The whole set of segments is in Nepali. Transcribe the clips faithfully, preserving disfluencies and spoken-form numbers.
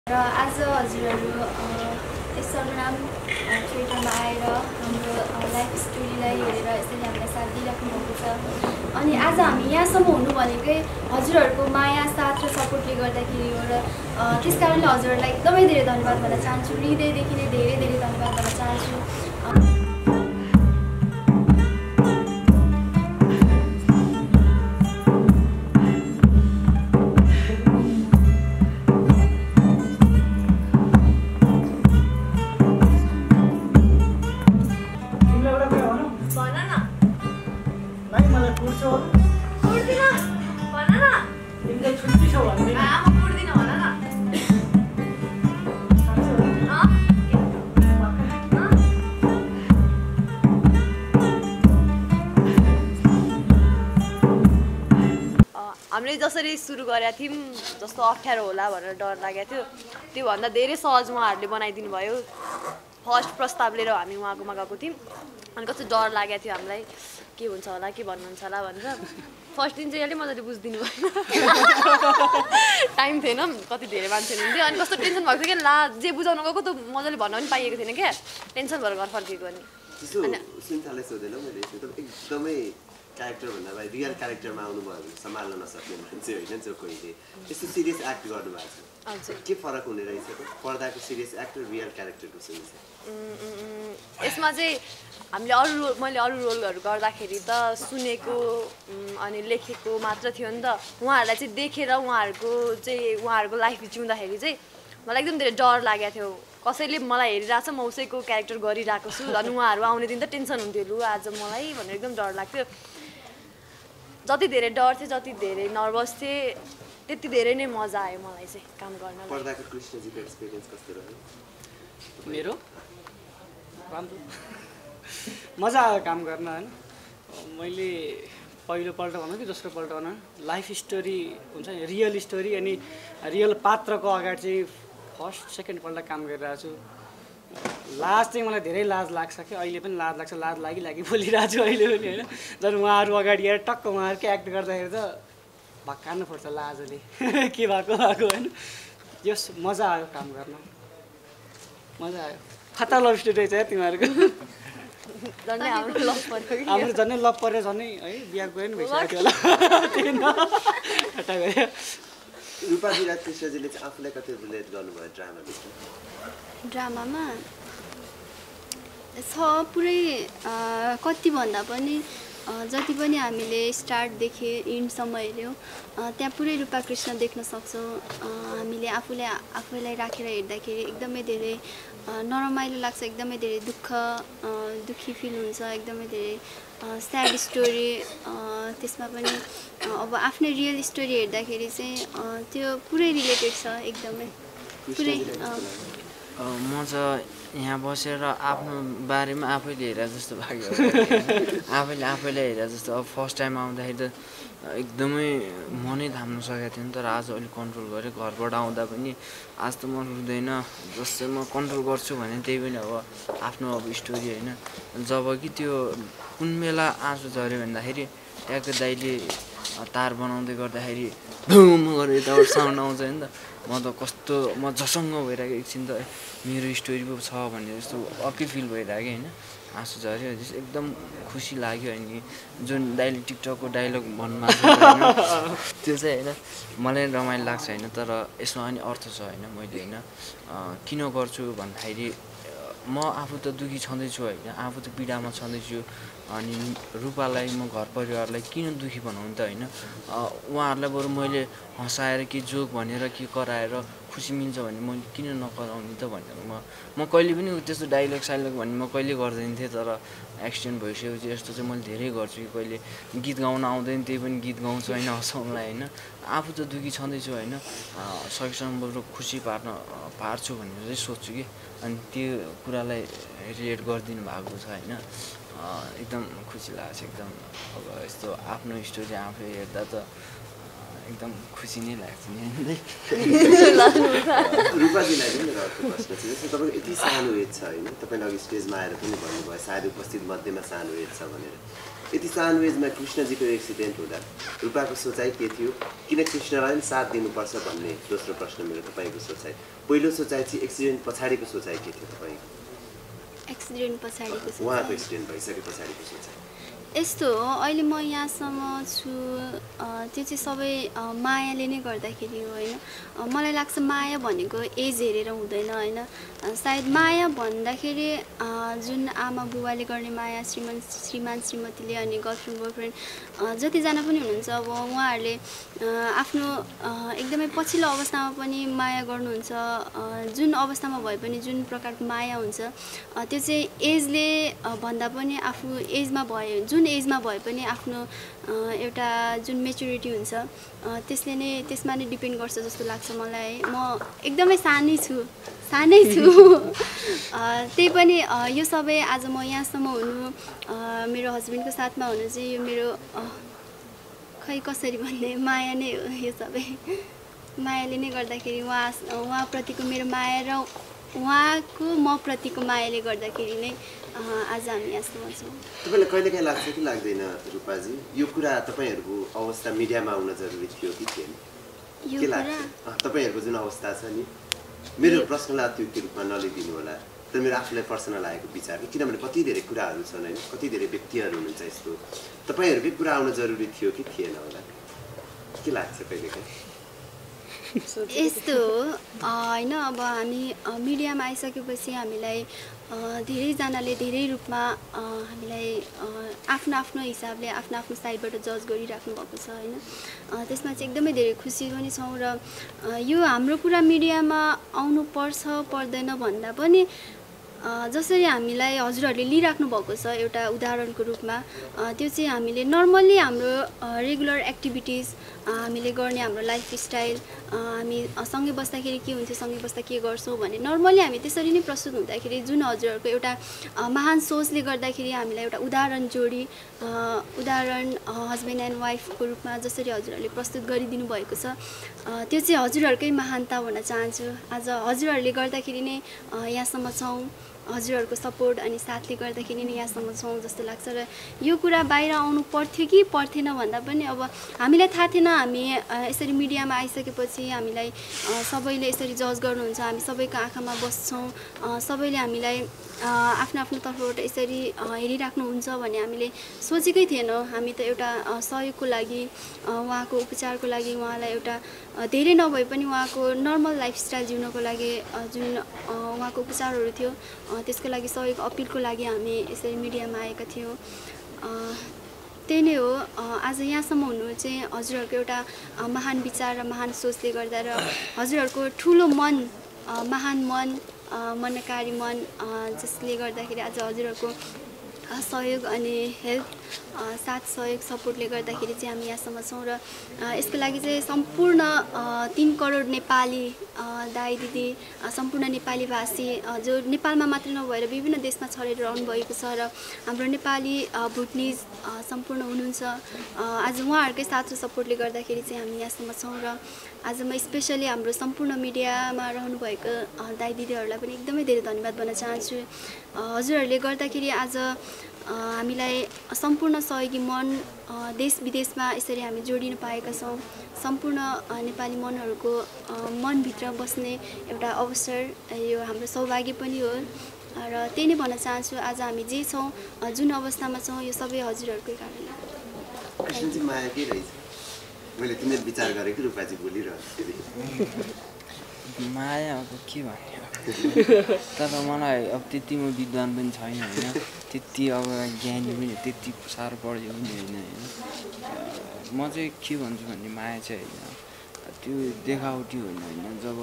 र आज हजुरहरू यस सर्वनाम थिएटरमा आएर हाम्रो लाइफ स्टोरीलाई हेरेर यसरी हामीलाई साथ दिइराख्नु भएको छ। अनि आज हामी यहाँसम्म हुनु भनेकै हजुरहरूको माया साथ र सपोर्टले गर्दाखेरि हो र त्यस कारणले हजुरहरूलाई एकदमै धेरै धन्यवाद भन्न चाहन्छु। हृदयदेखि नै धेरै धेरै धन्यवाद भन्न चाहन्छु। हामीले जसरी सुरु गरेका थियौँ जस्तो अप्ठ्यारो होला भनेर डर लागेको थियो, त्योभन्दा धेरै सहज उहाँहरूले बनाइदिनु भयो। फर्स्ट प्रस्ताव लिएर हामी उहाँकोमा गएको थियौँ अनि कस्तो डर लागेको थियो हामीलाई, के हुन्छ होला के भन्नुहुन्छ होला भनेर। फर्स्ट दिन चाहिँ अलिक मजाले बुझिदिनु भएन, टाइम थिएन, कति धेरै मान्छे हुनुहुन्थ्यो अनि कस्तो टेन्सन भएको थियो कि ला जे बुझाउनु गएको त मजाले भन्न पनि पाइएको थिएन क्या, टेन्सन भएर घर फर्केको। अनि एकदमै क्यारेक्टर भन्दा भाइ रियल क्यारेक्टरमा आउनुभयो भने सम्हाल्न नसक्ने मान्छे होइन जो कोहीले यस्तो सिरियस एक्ट गर्नुभएको छ। के फरक हुने रहेछ त पर्दाको सिरियस एक्ट र रियल क्यारेक्टरको सिरियस? यसमा चाहिँ हामीले अरू रोल मैले अरू रोलहरू गर्दाखेरि त सुनेको अनि लेखेको मात्र थियो नि त। उहाँहरूलाई चाहिँ देखेर उहाँहरूको चाहिँ उहाँहरूको लाइफ जिउँदाखेरि चाहिँ मलाई एकदम धेरै डर लागेको थियो। कसैले मलाई हेरिरहेछ, म उसैको क्यारेक्टर गरिरहेको छु अनि उहाँहरू आउने दिन त टेन्सन हुन्थ्यो, लु आज मलाई भनेर एकदम डर लाग्थ्यो। जति धेरै डर थियो, जति धेरै नर्भस थिएँ, त्यति धेरै नै मजा आयो मलाई चाहिँ काम गर्न। पर्दाको कृष्णजीको एक्सपिरियन्स कस्तो रह्यो? मेरो राम्रो मजा आयो काम गर्न होइन। मैले पहिलोपल्ट भनौँ कि दोस्रोपल्ट भनौँ लाइफ स्टोरी हुन्छ नि, रियल स्टोरी अनि रियल पात्रको अगाडि चाहिँ फर्स्ट सेकेन्डपल्ट काम गरिरहेको छु। लाज चाहिँ मलाई धेरै लाज लाग्छ कि अहिले पनि लाज लाग्छ, लाज लागि लागि बोलिरहेको छु अहिले पनि होइन। झन् उहाँहरू अगाडि आएर टक्क उहाँहरूकै एक्ट गर्दाखेरि त भक्कानु पर्छ लाजले के भएको भएको होइन। यस मजा आयो काम गर्न, मजा आयो। खतरा लभ स्टोरी रहेछ है तिमीहरूको। हाम्रो झन् लभ पऱ्यो झन् है, बिहा गयो नि भइसक्यो होला। रूपाजी र कृष्णजीले चाहिँ आफूलाई कति रिलेट गर्नुभयो ड्रामाभित्र? ड्रामामा छ पुरै कति भन्दा पनि जति पनि हामीले स्टार्टदेखि इन्डसम्म हेऱ्यौँ त्यहाँ पुरै रूपा कृष्ण देख्न सक्छौँ। हामीले आफूले आफूलाई राखेर हेर्दाखेरि एकदमै धेरै नरमाइलो लाग्छ, एकदमै धेरै दुःख दुःखी फिल हुन्छ, एकदमै धेरै स्याड स्टोरी। त्यसमा पनि अब आफ्नै रियल स्टोरी हेर्दाखेरि चाहिँ त्यो पुरै रिलेटेड छ एकदमै पुरै। म चाहिँ यहाँ बसेर आफ्नो बारेमा आफैले हेरेर जस्तो लाग्यो, आफैले आफैलाई हेरेर जस्तो। अब फर्स्ट टाइम आउँदाखेरि त एकदमै मनै थाम्नु सकेको थिएँ नि, तर आज अलिक कन्ट्रोल गरेँ। घरबाट आउँदा पनि आज त म रुँदैन, जस्तै म कन्ट्रोल गर्छु भने त्यही पनि अब आफ्नो अब स्टोरी होइन। जब कि त्यो कुन बेला आँसु झऱ्यो भन्दाखेरि ट्याक्क दाइले तार बनाउँदै गर्दाखेरि धुम गरेर यताबाट साउन्ड आउँछ नि त। म त कस्तो म झसङ्ग भइरहेको, एकछिन त मेरो स्टोरी पो छ भन्ने जस्तो अर्कै फिल भइरहेको होइन। आँसु झऱ्यो, एकदम खुसी लाग्यो। अनि जुन दाइले टिकटकको डाइलग भन्नुभएको छ होइन, त्यो चाहिँ होइन मलाई रमाइलो लाग्छ होइन। तर यसमा पनि अर्थ छ होइन। मैले होइन किन गर्छु भन्दाखेरि म आफू त दुःखी छँदैछु होइन, आफू त पीडामा छँदैछु। अनि रूपालाई म घर परिवारलाई किन दुःखी बनाउनु त होइन। उहाँहरूलाई बरु मैले हँसाएर कि जोक भनेर कि कराएर खुसी मिल्छ भने म किन नकराउने त भनेर म म कहिले पनि त्यस्तो डाइलग साइलग भन्ने म कहिले गर्दैन थिएँ। तर एक्सिडेन्ट भइसकेपछि यस्तो चाहिँ मैले धेरै गर्छु कि कहिले गीत गाउन आउँदैन त्यही पनि गीत गाउँछु होइन, हँसाउनलाई होइन। आफू त दुःखी छँदैछु होइन, सकेसम्म बरु खुसी पार्न पार्छु भनेर चाहिँ सोध्छु कि। अनि त्यो कुरालाई रिलेट गरिदिनु भएको छ होइन। एकदम खुसी लाग्छ एकदम। अब यस्तो आफ्नो स्टोरी आफै हेर्दा त एकदम खुसी नै लाग्छ नि। रूपाजीलाई पनि अर्को प्रश्न छ, जस्तो तपाईँको यति सानो एज छ होइन, तपाईँले अघि स्टेजमा आएर पनि भन्नुभयो सायद उपस्थित मध्येमा सानो एज छ भनेर। यति सानो एजमा कृष्णजीको एक्सिडेन्ट हुँदा रूपाको सोचाइ के थियो, किन कृष्णलाई पनि साथ दिनुपर्छ भन्ने दोस्रो प्रश्न मेरो तपाईँको सोचाइ। पहिलो सोचाइ चाहिँ एक्सिडेन्ट पछाडिको सोचाइ के थियो तपाईँको? एक्सिडेन्ट पछाडिको सोचाइ उहाँको एक्सिडेन्ट भइसके पछाडिको सोचाइ यस्तो हो, अहिले म यहाँसम्म छु त्यो चाहिँ सबै मायाले नै गर्दाखेरि हो होइन। मलाई लाग्छ माया भनेको एज हेरेर हुँदैन होइन। सायद माया भन्दाखेरि जुन आमा बुबाले गर्ने माया, श्रीमान श्रीमान श्रीमतीले अनि गर्लफ्रेन्ड बोयफ्रेन्ड जतिजना पनि हुनुहुन्छ, अब उहाँहरूले आफ्नो एकदमै पछिल्लो अवस्थामा पनि माया गर्नुहुन्छ। जुन अवस्थामा भए पनि जुन प्रकारको माया हुन्छ त्यो चाहिँ एजले भन्दा पनि आफू एजमा भए जुन एजमा भए पनि आफ्नो एउटा जुन मेच्युरिटी हुन्छ त्यसले नै त्यसमा नै डिपेन्ड गर्छ जस्तो लाग्छ मलाई। म एकदमै सानै छु सानै छु त्यही पनि यो सबै आज म यहाँसम्म हुनु, मेरो हस्बेन्डको साथमा हुनु चाहिँ यो मेरो खै कसरी भन्ने माया नै हो। यो सबै मायाले नै गर्दाखेरि उहाँ उहाँप्रतिको मेरो माया र उहाँको म प्रतिको मायाले गर्दाखेरि नै आज हामी यहाँसम्म छौँ। तपाईँलाई कहिले काहीँ लाग्छ कि लाग्दैन रूपाजी, यो कुरा तपाईँहरूको अवस्था मिडियामा आउन जरुरी थियो कि थिएन? के लाग्छ तपाईँहरूको जुन अवस्था छ नि? मेरो प्रश्नलाई अत्युक्त रूपमा नलिदिनु होला, तर मेरो आफूलाई पर्सनल आएको विचार, किनभने कति धेरै कुराहरू छन् होइन, कति धेरै व्यक्तिहरू हुनुहुन्छ यस्तो, तपाईँहरूकै कुरा आउन जरुरी थियो कि थिएन होला, के लाग्छ कहिले काहीँ? यस्तो हो होइन, अब हामी मिडियामा आइसकेपछि हामीलाई धेरैजनाले धेरै रूपमा हामीलाई आफ्नो आफ्नो हिसाबले आफ्नो आफ्नो साइडबाट जज गरिराख्नु भएको छ होइन। त्यसमा चाहिँ एकदमै धेरै खुसी पनि छौँ र यो हाम्रो कुरा मिडियामा आउनुपर्छ पर्दैन भन्दा पनि जसरी हामीलाई हजुरहरूले लिइराख्नु भएको छ एउटा उदाहरणको रूपमा, त्यो चाहिँ हामीले नर्मल्ली हाम्रो रेगुलर एक्टिभिटिज हामीले गर्ने हाम्रो लाइफस्टाइल, हामी सँगै बस्दाखेरि के हुन्छ, सँगै बस्दा के गर्छौँ भने नर्मल्ली हामी त्यसरी नै प्रस्तुत हुँदाखेरि जुन हजुरहरूको एउटा महान सोचले गर्दाखेरि हामीलाई एउटा उदाहरण जोडी उदाहरण हस्बेन्ड एन्ड वाइफको रूपमा जसरी हजुरहरूले प्रस्तुत गरिदिनु भएको छ त्यो चाहिँ हजुरहरूकै महानता भन्न चाहन्छु। आज हजुरहरूले गर्दाखेरि नै यहाँसम्म छौँ, हजुरहरूको सपोर्ट अनि साथले गर्दाखेरि नै यहाँसम्म छौँ जस्तो लाग्छ। र यो कुरा बाहिर आउनु पर्थ्यो कि पर्थेन भन्दा पनि अब हामीलाई थाहा थिएन, हामी यसरी मिडियामा आइसकेपछि हामीलाई सबैले यसरी जज गर्नुहुन्छ, हामी सबैको आँखामा बस्छौँ, सबैले हामीलाई आफ्नो आफ्नो तर्फबाट यसरी हेरिराख्नुहुन्छ भन्ने हामीले सोचेकै थिएनौँ। हामी त एउटा सहयोगको लागि, उहाँको उपचारको लागि, उहाँलाई एउटा धेरै नभए पनि उहाँको नर्मल लाइफस्टाइल जिउनको लागि जुन उहाँको उपचारहरू थियो त्यसको लागि सहयोग अपिलको लागि हामी यसरी मिडियामा आएका थियौँ। त्यही नै हो, आज यहाँसम्म हुनु चाहिँ हजुरहरूको एउटा महान विचार र महान सोचले गर्दा र हजुरहरूको ठुलो मन, महान मन, मनकारी मन जसले गर्दाखेरि आज हजुरहरूको सहयोग अनि हेल्प साथ सहयोग सपोर्टले गर्दाखेरि चाहिँ हामी यहाँसम्म छौँ। र यसको लागि चाहिँ सम्पूर्ण तीन करोड नेपाली दाइ दिदी, सम्पूर्ण नेपाली भाषी जो नेपालमा मात्र नभएर विभिन्न देशमा छरेर रहनुभएको छ र हाम्रो नेपाली भुटनिज सम्पूर्ण हुनुहुन्छ, आज उहाँहरूकै साथ र सपोर्टले गर्दाखेरि चाहिँ हामी यहाँसम्म छौँ। र आज म स्पेसली हाम्रो सम्पूर्ण मिडियामा रहनुभएको दाइ दिदीहरूलाई पनि एकदमै धेरै धन्यवाद भन्न चाहन्छु। हजुरहरूले गर्दाखेरि आज हामीलाई सम्पूर्ण सहयोगी मन देश विदेशमा यसरी हामी जोडिन पाएका छौँ। सम्पूर्ण नेपाली मनहरूको मनभित्र बस्ने एउटा अवसर यो हाम्रो सौभाग्य पनि हो र त्यही नै भन्न चाहन्छु। आज हामी जे छौँ, जुन अवस्थामा छौँ, यो सबै हजुरहरूकै कारणले। कृष्णजी माया के रहेछ? मैले तिमीले विचार गरेको रूपाजी बोलिरहेको माया अब के भन्ने, तर मलाई अब त्यति म विद्वान पनि छैन होइन, त्यति अब ज्ञानी पनि त्यति साह्रो पढ्यो पनि होइन होइन। म चाहिँ के भन्छु भने माया चाहिँ होइन त्यो देखावटी होइन होइन, जब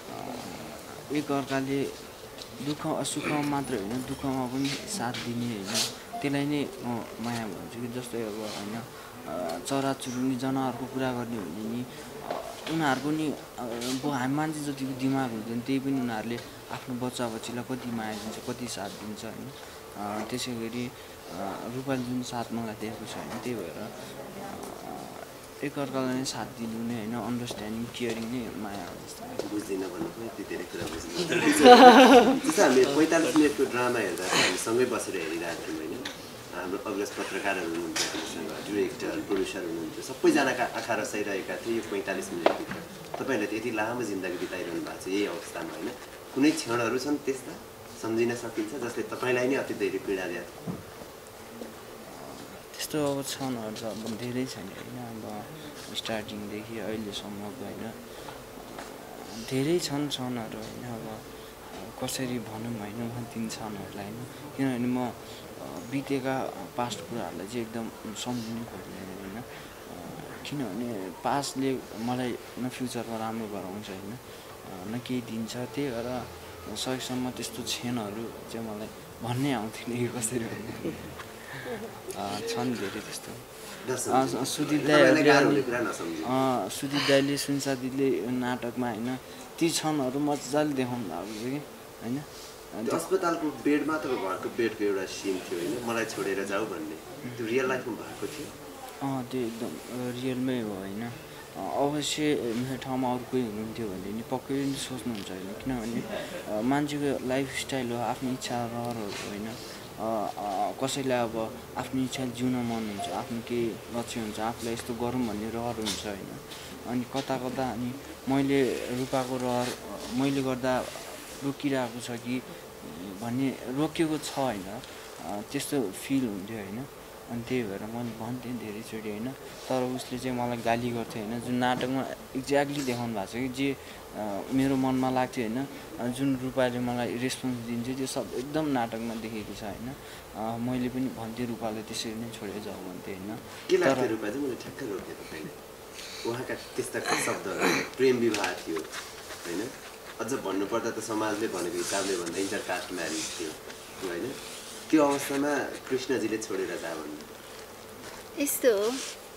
एकअर्काले दुःख सुखमा मात्र होइन दुःखमा पनि साथ दिने होइन, त्यसलाई नै म माया भन्छु कि। जस्तै अब होइन चराचुरुङ्गी जनावरको कुरा गर्ने हो भने नि उनीहरूको नि अब हामी मान्छे जतिको दिमाग हुन्छ नि त्यही पनि उनीहरूले आफ्नो बच्चा बच्चीलाई कति माया दिन्छ, कति साथ दिन्छ होइन। त्यसै गरी रूपाले जुन साथ मलाई दिएको छ होइन, त्यही भएर एकअर्कालाई नै साथ दिनु नै होइन, अन्डरस्ट्यान्डिङ केयरिङ नै माया हो जस्तो बुझ्दिनँ भन्नु पनि यति धेरै कुरा बुझ्नु। जस्तो हामीले पैँतालिस मिनटको ड्रामा हेर्दा हामी सँगै बसेर हेरिरहेको थियौँ होइन, हाम्रो अग्रज पत्रकारहरू हुनुहुन्छ हामीसँग, डिरेक्टर प्रोड्युसर हुनुहुन्छ, सबैजनाका आँखा रसाइरहेका थिए यो पैँतालिस मिनटभित्र। तपाईँहरूले त यति लामो जिन्दगी बिताइरहनु भएको छ यही अवस्थामा होइन, कुनै क्षणहरू छन् त्यस्ता सम्झिन सकिन्छ जसले तपाईँलाई नै अति धेरै पीडा दिएको? त्यस्तो अब क्षणहरू त अब धेरै छन् होइन, अब स्टार्टिङदेखि अहिलेसम्मको होइन धेरै छन् क्षणहरू होइन। अब कसरी भनौँ होइन म ती क्षणहरूलाई होइन, किनभने म बितेका पास्ट कुराहरूलाई चाहिँ एकदम सम्झिनु खोज्दैन होइन, किनभने पास्टले मलाई न फ्युचरमा राम्रो गराउँछ होइन, न केही दिन्छ। त्यही भएर सकेसम्म त्यस्तो क्षणहरू चाहिँ मलाई भन्नै आउँथेन कि कसरी भन्ने छन् धेरै त्यस्तो। सुदीप दाईहरूले अनि सुदीप दाईले सुनसा दिदीले नाटकमा होइन ती क्षणहरू मजाले देखाउनु भएको छ कि होइन। अस्पतालको बेडमा तपाईँको घरको बेडको एउटा सिन थियो होइन, मलाई छोडेर जाऊ भन्ने, त्यो रियल लाइफमा भएको थियो? अँ त्यो एकदम रियलमै हो होइन। अवश्य मेरो ठाउँमा अरू कोही हुनुहुन्थ्यो भने नि पक्कै पनि सोच्नुहुन्छ होइन, किनभने मान्छेको लाइफस्टाइल हो, आफ्नो इच्छा रहरहरू होइन। कसैलाई अब आफ्नो इच्छा जिउन मन हुन्छ, आफ्नो केही लक्ष्य हुन्छ, आफूलाई यस्तो गरौँ भन्ने रहर हुन्छ होइन। अनि कता कता अनि मैले रूपाको रहर मैले गर्दा रोकिरहेको छ कि भन्ने रोकिएको छ होइन, त्यस्तो फिल हुन्थ्यो होइन। अनि त्यही भएर मैले भन्थेँ धेरैचोटि होइन, तर उसले चाहिँ मलाई गाली गर्थ्यो होइन, जुन नाटकमा एक्ज्याक्टली देखाउनु भएको छ कि जे मेरो मनमा लाग्थ्यो होइन, जुन रूपाले मलाई रेस्पोन्स दिन्थ्यो त्यो सब एकदम नाटकमा देखेको छ होइन। मैले पनि भन्थेँ रूपाले त्यसरी नै छोडेर जाऊ भन्थेँ होइन। के लाग्थ्यो रूपा चाहिँ मैले ठ्याक्कै रोकेँ तपाईँले? उहाँका त्यस्ता शब्दहरू प्रेम विवाह थियो होइन, अझ भन्नुपर्दा त समाजले भनेको हिसाबले भन्दा इन्टरकास्ट म्यारिज थियो होइन, त्यो अवस्थामा कृष्णजीले छोडेर जा भन्नु यस्तो हो।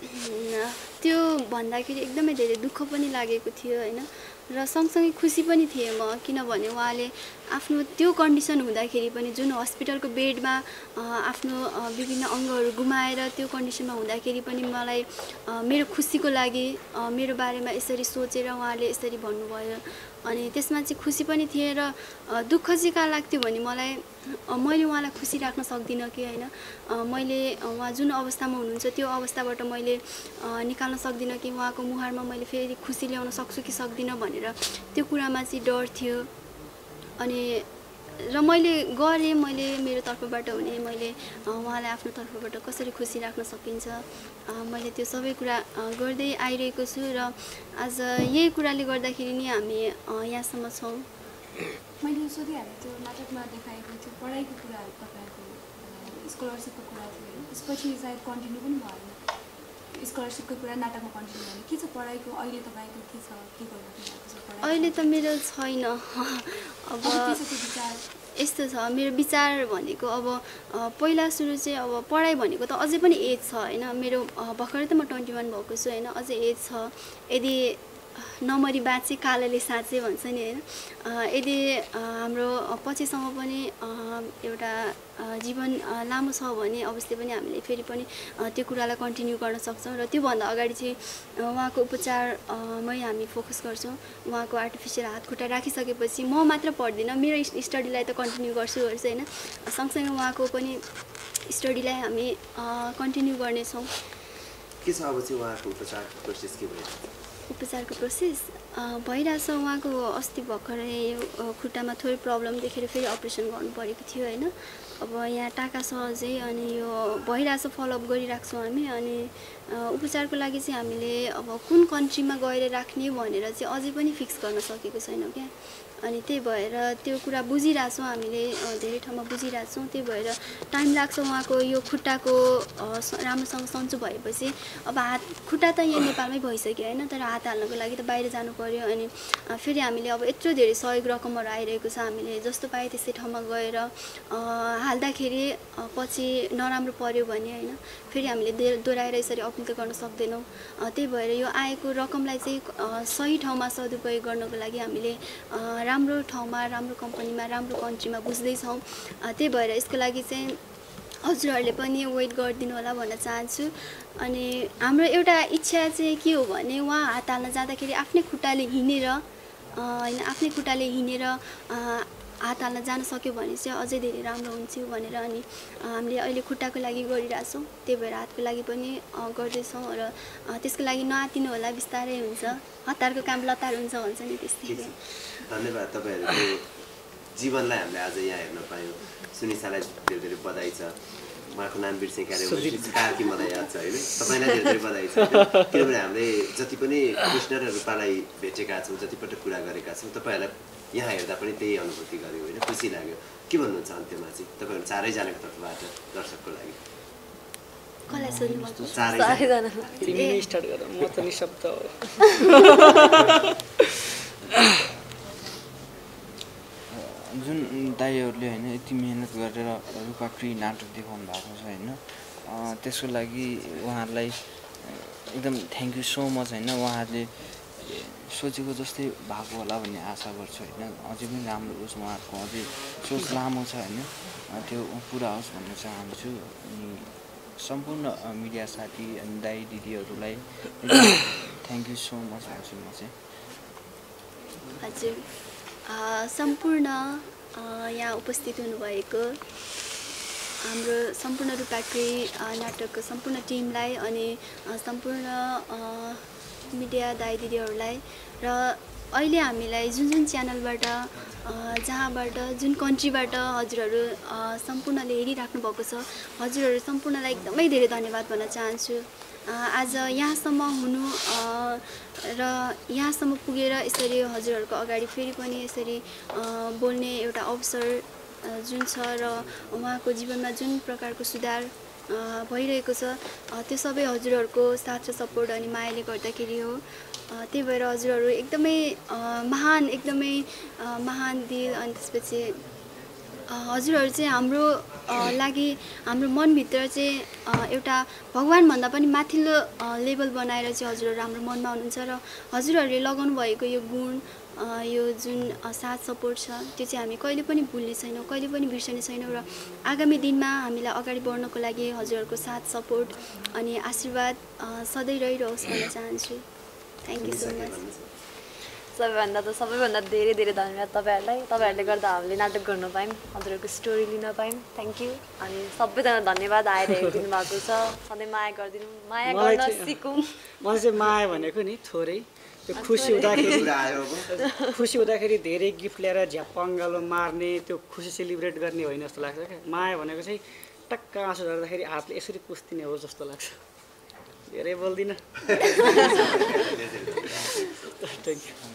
त्यो भन्दाखेरि एकदमै धेरै दुःख पनि लागेको थियो होइन, र सँगसँगै खुसी पनि थिएँ म, किनभने उहाँले आफ्नो त्यो कन्डिसन हुँदाखेरि पनि जुन हस्पिटलको बेडमा आफ्नो विभिन्न अङ्गहरू गुमाएर त्यो कन्डिसनमा हुँदाखेरि पनि मलाई मेरो खुसीको लागि मेरो बारेमा यसरी सोचेर उहाँले यसरी भन्नुभयो। अनि त्यसमा चाहिँ खुसी पनि थिएँ र दुःख चाहिँ कहाँ लाग्थ्यो भने मलाई मैले उहाँलाई खुसी राख्न सक्दिनँ कि होइन, मैले उहाँ जुन अवस्थामा हुनुहुन्छ त्यो अवस्थाबाट मैले निकाल्न सक्दिनँ कि उहाँको मुहारमा मैले फेरि खुसी ल्याउन सक्छु कि सक्दिनँ भनेर त्यो कुरामा चाहिँ डर थियो। अनि र मैले गरेँ, मैले मेरो तर्फबाट हुने मैले उहाँलाई आफ्नो तर्फबाट कसरी खुसी राख्न सकिन्छ मैले त्यो सबै कुरा गर्दै आइरहेको छु, र आज यही कुराले गर्दाखेरि नि हामी यहाँसम्म छौँ। मैले सोधिहालेँ त्यो नाटकमा देखाएको थियो पढाइको कुराहरू, तपाईँको स्कलरसिपको कुरा थियो, त्यसपछि सायद कन्टिन्यू पनि भएन स्कलरसिपको कुरा, नाटकमा कन्टिन्यू भयो के छ पढाइको अहिले तपाईँको के छ, के गर्नु छ पढाइ? अहिले त मेरो छैन। अब यस्तो छ मेरो विचार भनेको, अब पहिला सुरु चाहिँ अब पढाइ भनेको त अझै पनि एज छ होइन, मेरो भर्खरै त म ट्वेन्टी वान भएको छु होइन, अझै एज छ। यदि नमरी बाँचे कालले साँचे भन्छ नि होइन, यदि हाम्रो पछिसम्म पनि एउटा जीवन लामो छ भने अवश्य पनि हामीले फेरि पनि त्यो कुरालाई कन्टिन्यू गर्न सक्छौँ। र त्योभन्दा अगाडि चाहिँ उहाँको उपचारमै हामी फोकस गर्छौँ। उहाँको आर्टिफिसियल हात खुट्टा राखिसकेपछि म मात्र पढ्दिनँ, मेरो स्टडीलाई त कन्टिन्यू गर्छु गर्छु होइन, सँगसँगै उहाँको पनि स्टडीलाई हामी कन्टिन्यू गर्नेछौँ। के छ अब चाहिँ उहाँको उपचारको प्रोसेस के भइरहेको छ? उपचारको प्रोसेस भइरहेछ। उहाँको अस्ति भर्खरै खुट्टामा थोरै प्रब्लम देखेर फेरि अपरेसन गर्नु परेको थियो होइन, अब यहाँ टाका सहजै अनि यो भइरहेछ, फलोअप गरिरहेको छौँ हामी। अनि उपचारको लागि चाहिँ हामीले अब कुन कन्ट्रीमा गएर राख्ने भनेर चाहिँ अझै पनि फिक्स गर्न सकेको छैनौँ क्या, अनि त्यही भएर त्यो कुरा बुझिरहेछौँ हामीले, धेरै ठाउँमा बुझिरहेछौँ। त्यही भएर टाइम लाग्छ। उहाँको यो खुट्टाको राम्रोसँग सन्चो भएपछि अब हात खुट्टा त यहाँ नेपालमै भइसक्यो होइन, तर हात हाल्नको लागि त बाहिर जानु पर्यो। अनि फेरि हामीले अब यत्रो धेरै सहयोग रकमहरू आइरहेको छ, हामीले जस्तो पाए त्यस्तै ठाउँमा गएर हाल्दाखेरि पछि नराम्रो पर्यो भने होइन फेरि हामीले दोहोऱ्याएर यसरी अपिल त गर्न सक्दैनौँ। त्यही भएर यो आएको रकमलाई चाहिँ सही ठाउँमा सदुपयोग गर्नको लागि हामीले राम्रो ठाउँमा, राम्रो कम्पनीमा, राम्रो कन्ट्रीमा बुझ्दैछौँ। त्यही भएर यसको लागि चाहिँ हजुरहरूले पनि वेट गरिदिनु होला भन्न चाहन्छु। अनि हाम्रो एउटा इच्छा चाहिँ के हो भने उहाँ हात हाल्न जाँदाखेरि आफ्नै खुट्टाले हिँडेर होइन, आफ्नै खुट्टाले हिँडेर हात हाल्न जान सक्यो भने चाहिँ अझै धेरै राम्रो हुन्थ्यो भनेर अनि हामीले अहिले खुट्टाको लागि गरिरहेछौँ त्यही भएर हातको लागि पनि गर्दैछौँ र त्यसको लागि नआतिनु होला बिस्तारै हुन्छ हतारको काम लतार हुन्छ भन्छ नि त्यस्तै धन्यवाद तपाईँहरूको जीवनलाई हामीले आज यहाँ हेर्न पायौँ सुनिसालाई धेरै धेरै बधाई छ उहाँको नाम बिर्सेँ क्यारे कार्की मलाई याद छ होइन तपाईँलाई धेरै धेरै बधाई छ किनभने हामीले जति पनि कृष्ण र रूपालाई भेटेका छौँ जतिपटक कुरा गरेका छौँ तपाईँहरूलाई यहाँ हेर्दा पनि त्यही अनुभूति गऱ्यो होइन खुसी लाग्यो के भन्नुहुन्छ अन्त्यमा चाहिँ तपाईँहरू चारैजनाको तर्फबाट दर्शकको लागि कसलाई सोध्नु चारैजना तिमी नै स्टार्ट गर म त निशब्द हो जुन दाइहरूले होइन यति मिहिनेत गरेर रूपाक्री नाटक देखाउनु भएको छ होइन त्यसको लागि उहाँहरूलाई एकदम थ्याङ्क यू सो मच होइन उहाँहरूले सोचेको जस्तै भएको होला भन्ने आशा गर्छु होइन अझै पनि राम्रो होस् उहाँहरूको अझै सोच लामो छ होइन त्यो पुरा होस् भन्ने चाहन्छु अनि सम्पूर्ण मिडिया साथी अनि दाइ दिदीहरूलाई थ्याङ्क यू सो मच भन्छु म चाहिँ हजुर सम्पूर्ण यहाँ उपस्थित हुनुभएको हाम्रो सम्पूर्ण रूपाक्री नाटकको सम्पूर्ण टिमलाई अनि सम्पूर्ण मिडिया दाइ दिदीहरूलाई र अहिले हामीलाई जुन जुन च्यानलबाट जहाँबाट जुन कन्ट्रीबाट हजुरहरू सम्पूर्णले हेरिराख्नु भएको छ हजुरहरू सम्पूर्णलाई एकदमै धेरै धन्यवाद भन्न चाहन्छु आज यहाँसम्म हुनु र यहाँसम्म पुगेर यसरी हजुरहरूको अगाडि फेरि पनि यसरी बोल्ने एउटा अवसर जुन छ र उहाँको जीवनमा जुन प्रकारको सुधार भइरहेको छ त्यो सबै हजुरहरूको साथ र सपोर्ट अनि मायाले गर्दाखेरि हो त्यही भएर हजुरहरू एकदमै महान एकदमै महान दिल अनि त्यसपछि हजुरहरू चाहिँ हाम्रो लागि हाम्रो मनभित्र चाहिँ एउटा भगवान्भन्दा पनि माथिल्लो लेभल बनाएर चाहिँ हजुरहरू हाम्रो मनमा हुनुहुन्छ र हजुरहरूले लगाउनु भएको यो गुण यो जुन साथ सपोर्ट छ त्यो चाहिँ हामी कहिले पनि भुल्ने छैनौँ कहिले पनि बिर्सने छैनौँ र आगामी दिनमा हामीलाई अगाडि बढ्नको लागि हजुरहरूको साथ सपोर्ट अनि आशीर्वाद सधैँ रहिरहोस् भन्न चाहन्छु थ्याङ्क यू सो मच सबैभन्दा त सबैभन्दा धेरै धेरै धन्यवाद तपाईँहरूलाई तपाईँहरूले गर्दा हामीले नाटक गर्न पायौँ हजुरहरूको स्टोरी लिन पायौँ थ्याङ्क यू अनि सबैजना धन्यवाद आएर हेरिदिनु भएको छ सधैँ माया गरिदिनु माया गर्न सिकौँ मलाई चाहिँ माया भनेको नि थोरै त्यो खुसी हुँदाखेरि खुसी हुँदाखेरि धेरै गिफ्ट ल्याएर झ्याप्पङ्गालो मार्ने त्यो खुसी सेलिब्रेट गर्ने होइन जस्तो लाग्छ क्या माया भनेको चाहिँ टक्क आँसु झर्दाखेरि हातले यसरी पुस्दिने हो जस्तो लाग्छ धेरै बोल्दिनँ थ्याङ्क यू